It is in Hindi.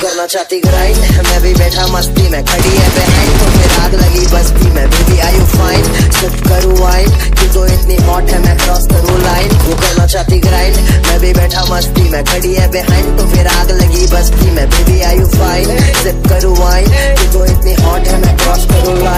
करना चाहती ग्राइंड, मैं भी बैठा मस्ती में, खड़ी है बिहाइंड तो फिर आग लगी बस्ती में। Baby are you fine, sip करूँ वाइन, तू तो इतनी हॉट है मैं क्रॉस करूँ लाइन। वो करना चाहती ग्राइंड, मैं भी बैठा मस्ती में, खड़ी है बिहाइंड तो फिर आग लगी बस्ती में। Baby are you fine, sip करूँ वाइन, तू तो इतनी हॉट है मैं क्रॉस करूँ लाइन।